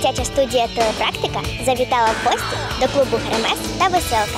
Дитяча студія «Телепрактика» завітала в гості до клубу «Гермес» та «Веселка».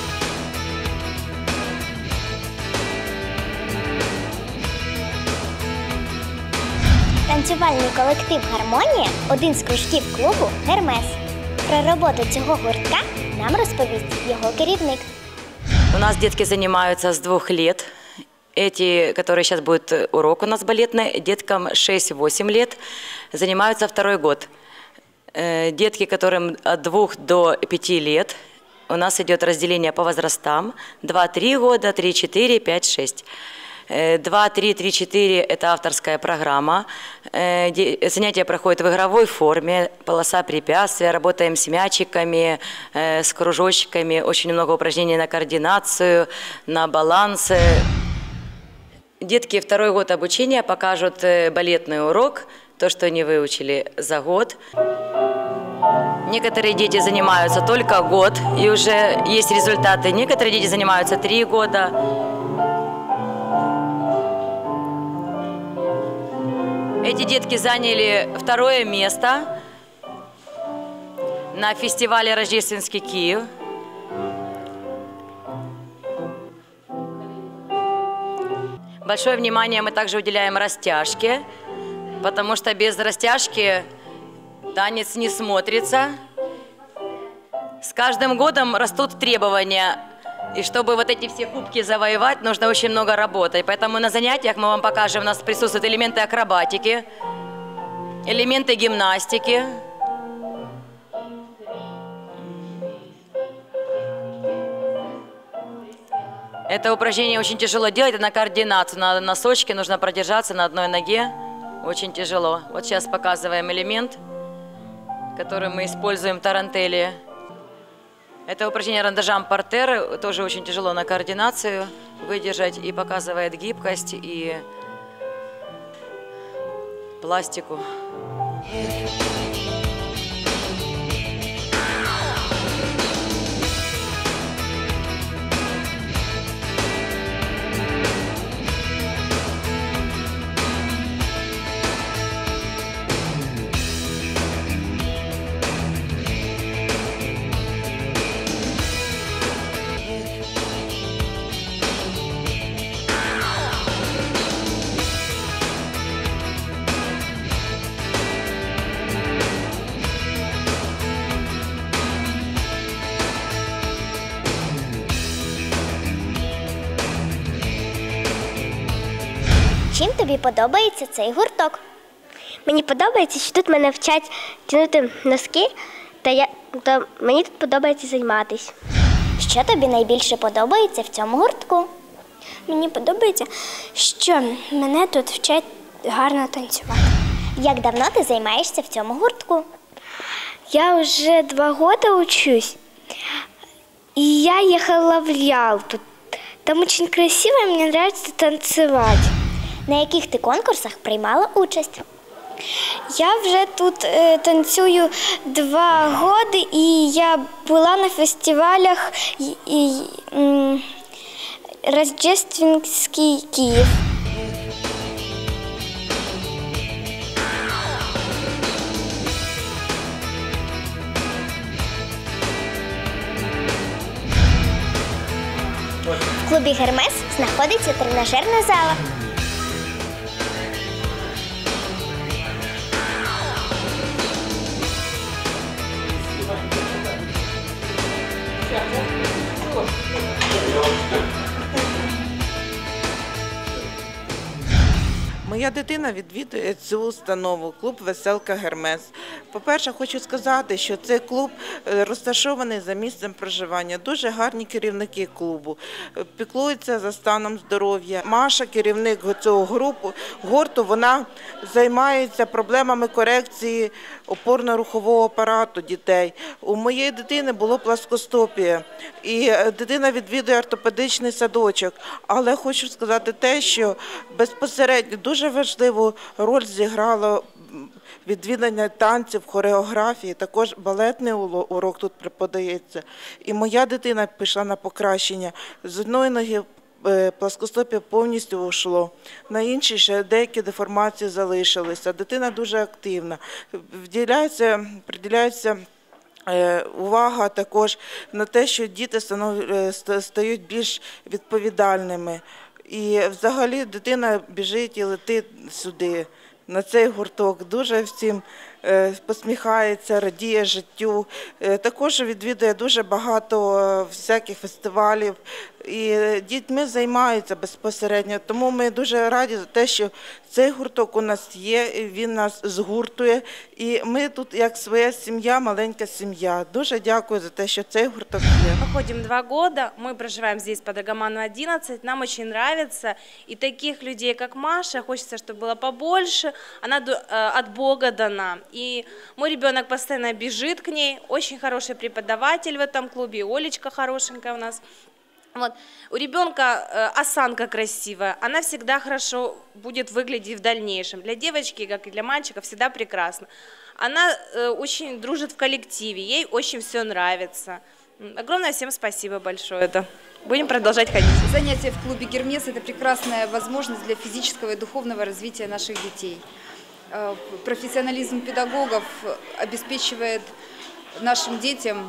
Танцювальний колектив «Гармонія» – один з кружків клубу «Гермес». Про роботу цього гуртка нам розповість його керівник. У нас детки занимаются с 2 лет. Эти, которые сейчас будет урок у нас балетный, деткам 6-8 лет, занимаются 2-й год. Детки, которым от 2 до 5 лет, у нас идет разделение по возрастам. 2-3 года, 3-4, 5-6. 2-3-3-4 – это авторская программа. Занятия проходят в игровой форме, полоса препятствия, работаем с мячиками, с кружочками, очень много упражнений на координацию, на баланс. Детки 2-й год обучения покажут балетный урок, то, что они выучили за год. Некоторые дети занимаются только год, и уже есть результаты. Некоторые дети занимаются 3 года. Эти детки заняли 2-е место на фестивале «Рождественский Киев». Большое внимание мы также уделяем растяжке, потому что без растяжки танец не смотрится. С каждым годом растут требования, и чтобы вот эти все кубки завоевать, нужно очень много работать. Поэтому на занятиях мы вам покажем, у нас присутствуют элементы акробатики, элементы гимнастики. Это упражнение очень тяжело делать, это на координацию, на носочке нужно продержаться на одной ноге, очень тяжело. Вот сейчас показываем элемент, который мы используем в тарантелле. Это упражнение рандежам портер, тоже очень тяжело на координацию выдержать, и показывает гибкость и пластику. Чим тобі подобається цей гурток? Мені подобається, що тут мене вчать тягнути носки, та мені тут подобається займатися. Що тобі найбільше подобається в цьому гуртку? Мені подобається, що мене тут вчать гарно танцювати. Як давно ти займаєшся в цьому гуртку? Я вже 2 роки учусь, і я їхала в Ялту. Там дуже красиво, і мені подобається танцювати. На яких ти конкурсах приймала участь? Я вже тут танцюю 2 роки, і я була на фестивалях «Рождественский Киев». В клубі «Гермес» знаходиться тренажерна зала. Моя дитина відвідує цю установу, клуб «Веселка Гермес». По-перше, хочу сказати, що цей клуб розташований за місцем проживання. Дуже гарні керівники клубу, піклуються за станом здоров'я. Маша, керівник цього гурту, вона займається проблемами корекції опорно-рухового апарату дітей. У моєї дитини було пласкостопія, і дитина відвідує ортопедичний садочок. Але хочу сказати те, що безпосередньо дуже важливу роль зіграло відвідання танців, хореографії, також балетний урок тут преподається. І моя дитина пішла на покращення. З одної ноги плоскостоп'я повністю ушло. На інші ще деякі деформації залишилися. Дитина дуже активна. Приділяється увага також на те, що діти стають більш відповідальними. І взагалі дитина біжить і летить сюди, на цей гурток. Дуже всім посміхається, радіє життю. Також відвідує дуже багато всяких фестивалів. І дітьми займаються безпосередньо. Тому ми дуже раді за те, що цей гурток у нас є, він нас згуртує. І ми тут як своя сім'я, маленька сім'я. Дуже дякую за те, що цей гурток є. Мы ходим 2 года, мы проживаем здесь по Драгоманова 11, нам очень нравится. И таких людей, как Маша, хочется, чтобы было побольше. Она от Бога дана. И мой ребенок постоянно бежит к ней. Очень хороший преподаватель в этом клубе, и Олечка хорошенькая у нас. Вот. У ребенка осанка красивая, она всегда хорошо будет выглядеть в дальнейшем. Для девочки, как и для мальчика, всегда прекрасно. Она очень дружит в коллективе, ей очень все нравится. Огромное всем спасибо большое. Будем продолжать ходить. Занятия в клубе «Гермес» – это прекрасная возможность для физического и духовного развития наших детей. Профессионализм педагогов обеспечивает нашим детям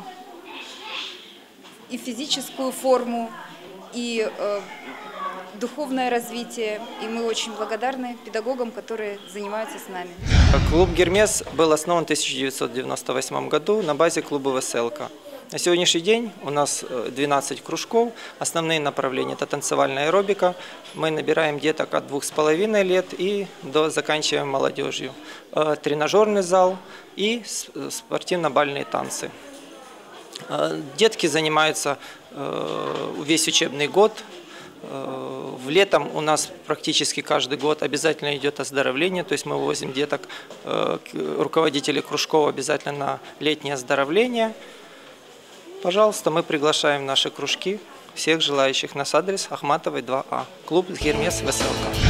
и физическую форму, и духовное развитие. И мы очень благодарны педагогам, которые занимаются с нами. Клуб «Гермес» был основан в 1998 году на базе клуба «Веселка». На сегодняшний день у нас 12 кружков. Основные направления – это танцевальная аэробика. Мы набираем деток от 2,5 лет и до заканчиваем молодежью. Тренажерный зал и спортивно-бальные танцы. Детки занимаются весь учебный год. Летом у нас практически каждый год обязательно идет оздоровление, то есть мы вывозим деток, руководителей кружков обязательно на летнее оздоровление. Пожалуйста, мы приглашаем в наши кружки всех желающих. Наш адрес Ахматовой 2А. Клуб «Гермес» Веселка.